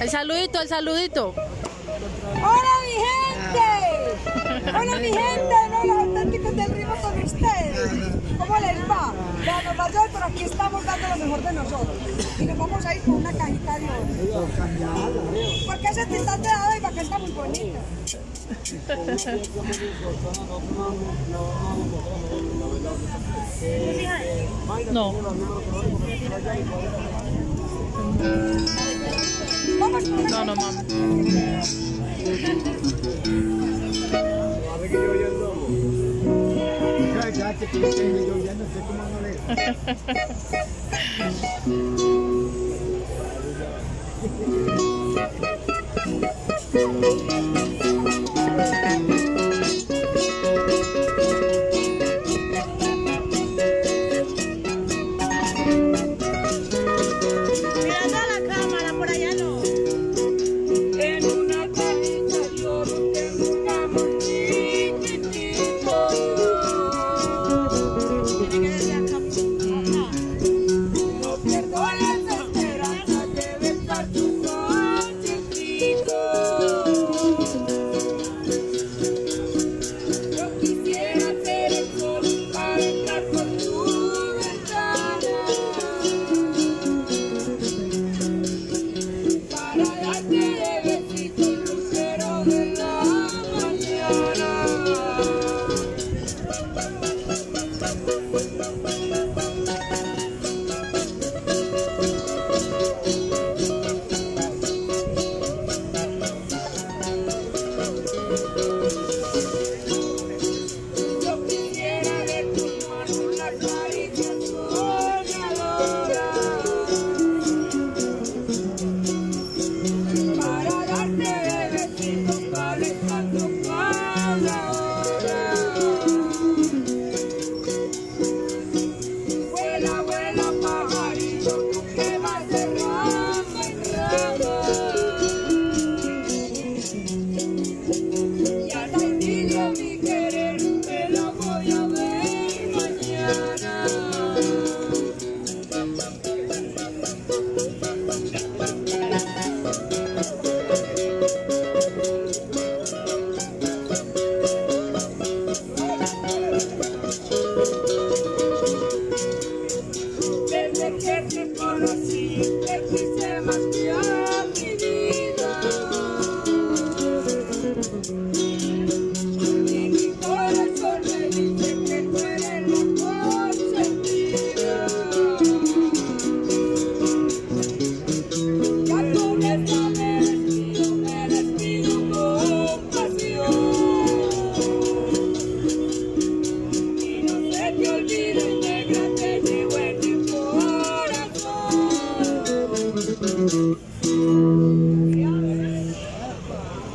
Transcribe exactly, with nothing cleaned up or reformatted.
El saludito, el saludito. ¡Hola, mi gente! ¡Hola, mi gente! ¿No? Los auténticos del ritmo con ustedes. ¿Cómo les va? Ya nos va a llover, pero aquí estamos dando lo mejor de nosotros. Y nos vamos a ir con una cajita de oro. Porque ese titán de dado y para acá está muy bonito. No. No, no, mami. Desde que te conocí, te quise más.